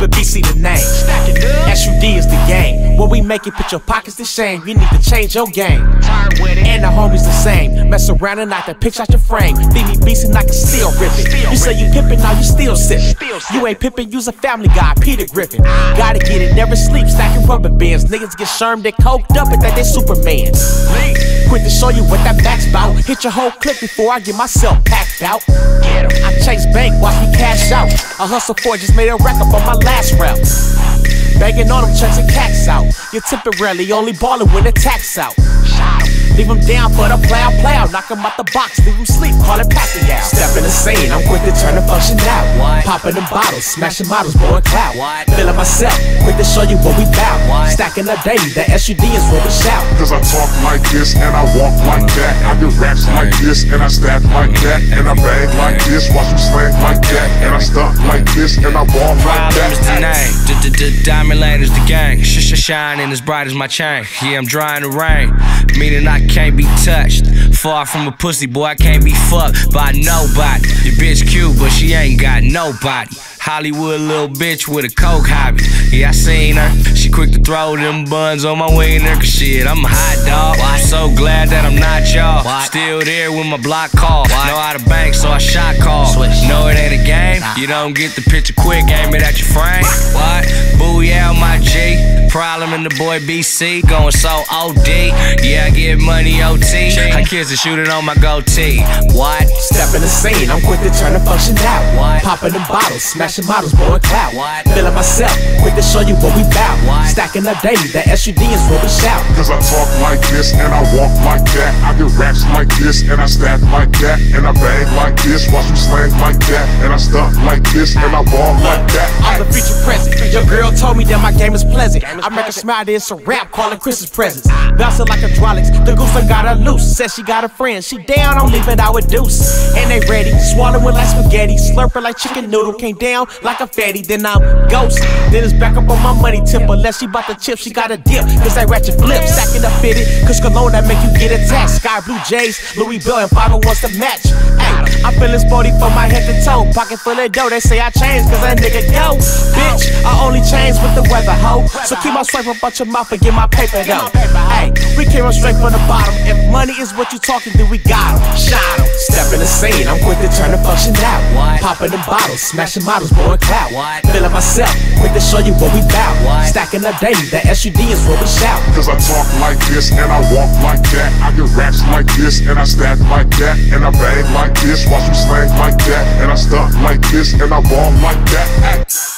but BC the name. SUD is the game. When we make it, put your pockets to shame. You need to change your game. And the homies the same. Mess around and knock the pitch out your frame. Leave me beastin' like a steel rippin'. You say you pimpin', now you still sippin'. You ain't pimpin', you's a family guy, Peter Griffin. Gotta get it, never sleep, stacking rubber bands. Niggas get shermed, they coked up and think they Superman. Quit to show you what that back's bout. Hit your whole clip before I get myself packed out. I chase bank, watch me cash out. I hustle for, just made a record on my last route. Banging on them checks and cats out. You're temporarily only ballin' when the tax out. Leave them down for the plow. Knock them out the box, leave them sleep, call it Pacquiao. Step in the scene, I'm quick to turn the function out. Popping them bottles, smashing models, blowing clout. Feeling myself, quick to show you what we bout. Stacking up daily, the SUD is what we shout. Cause I talk like this and I walk like that. I get raps like this and I stack like that. And I bang like this, watch them slang like that. And I stunt like this and I ball like that. Is the name, Diamond Lane is the gang. Shining as bright as my chain. Yeah, I'm drying the rain, meaning I can't be touched. Far from a pussy, boy, I can't be fucked by nobody. Your bitch cute, but she ain't got nobody. Hollywood little bitch with a coke hobby. Yeah, I seen her. She quick to throw them buns on my wiener. Cause shit, I'm a hot dog. I'm so glad that I'm not y'all. Still there with my block call. Know how to bank, so I shot call. Know it ain't a game. You don't get the picture quick, aim it at your frame. What? Booyah, my G. Problem in the boy BC, going so OD. Yeah, I get money OT. I kiss and shoot it on my goatee. What? Step in the scene, I'm quick to turn the function out. Popping them bottles, smashing models, blowing clout. Feeling myself, quick to show you what we bout. Stacking up daily, the SUD is what we shout. Cause I talk like this and I walk like that. I get raps like this and I stack like that. And I bang like this, watch them slang like that. And I stunt like this and I ball like that. I'm the future present. Your girl told me that my game is pleasant. I make her smile, it's a rap, calling Chris's presents. Bouncing like hydraulics, the goose done got her loose. Says she got a friend, she down, I'm leaving out with deuce. And they ready, swallowing like spaghetti, slurping like chicken noodle. Came down like a fatty, then I'm ghost. Then it's back up on my money tip. Unless she bout the chip, she got a dip. Cause that ratchet flip, stacking up fitted. Cause cologne that make you get attacked. Sky Blue Jays, Louis Bell and 5 wants to match. Ay, I'm feeling sporty from my head to toe. Pocket full of dough, they say I changed cause that nigga go. Bitch, I only change with the weather, ho. So keep my swipe up out your mouth and get my paper though. Hey, we came up straight from the bottom. If money is what you talking, then we got 'em. Shot 'em. Step in the scene, I'm quick to turn the function out. Popping them bottles, smashing models, blowing clout. Feeling myself, quick to show you what we bout. Stacking up daily, the SUD is what we shout. Cause I talk like this and I walk like that. I get raps like this and I stack like that. And I bang like this, watch them slang like that. And I stunt like this and I ball like that.